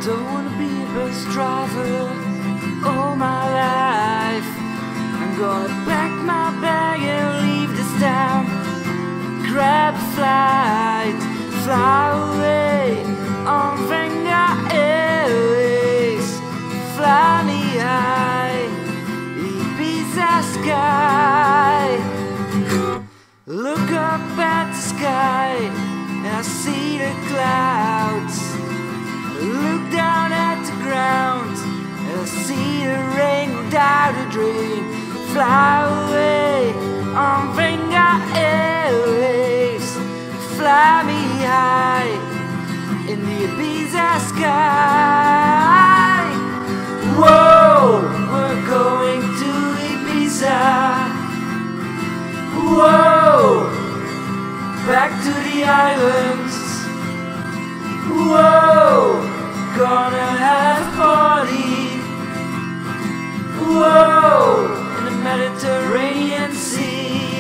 Don't wanna be a bus driver all my life. I'm gonna pack my bag and leave this town, grab a flight, fly away on Venga Airways. Fly me high, Ibiza sky. Look up at the sky and I see the clouds. Look down at the ground and I see the rain without a dream. Fly away on Venga Airways. Fly me high in the Ibiza sky. Whoa, we're going to Ibiza. Whoa, back to the islands. Whoa, gonna have a party. Whoa, in the Mediterranean Sea.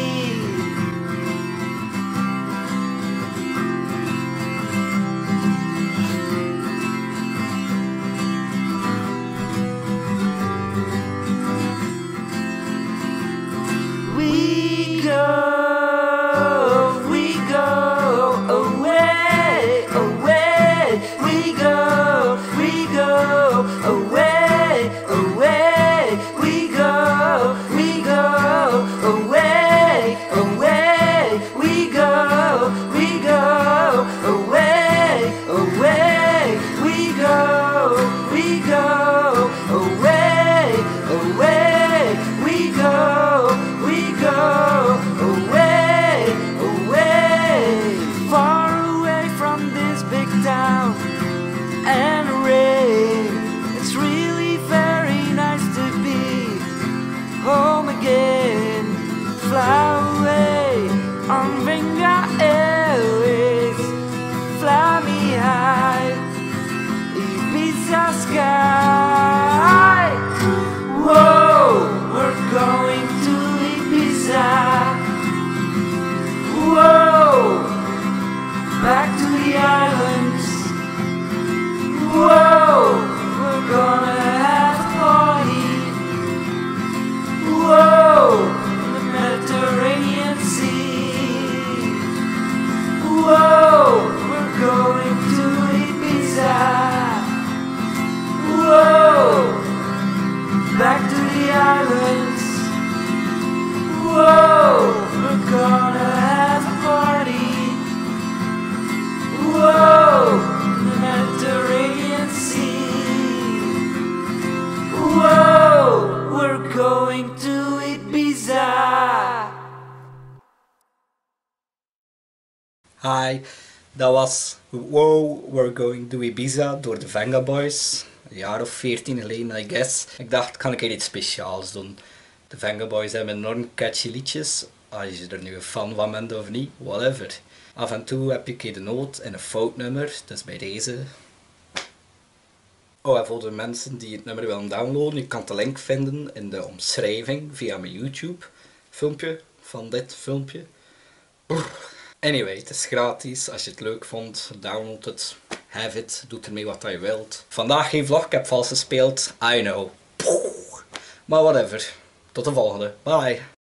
We go away, away. We go away, away. We go away, away. We go away, away. We go away, away. We go away, away. Far away from this big town and rain. It's really very nice to be home again. Fly away on Venga Airways. Fly me high, Ibiza sky. Whoa, we're going to Ibiza. Whoa, back to the islands. Whoa, we're gonna have a party. Whoa, in the Mediterranean Sea. Whoa, we're going to Ibiza. Whoa, back to the islands. Whoa, we're gonna have a party. Whoa, in the Mediterranean Sea. Whoa, we're going to Ibiza. Hi, dat was Wow, We're Going to Ibiza door de Venga Boys. Een jaar of 14 geleden, I guess. Ik dacht, kan ik hier iets speciaals doen? De Venga Boys hebben enorm catchy liedjes. Als je er nu een fan van bent of niet, whatever. Af en toe heb ik de noot in een foutnummer, dus bij deze. Oh, en voor de mensen die het nummer willen downloaden, je kan de link vinden in de omschrijving via mijn YouTube filmpje van dit filmpje. Anyway, het is gratis. Als je het leuk vond, download het. Have it. Doe ermee wat je wilt. Vandaag geen vlog, ik heb vals gespeeld. I know. Maar whatever. Tot de volgende. Bye.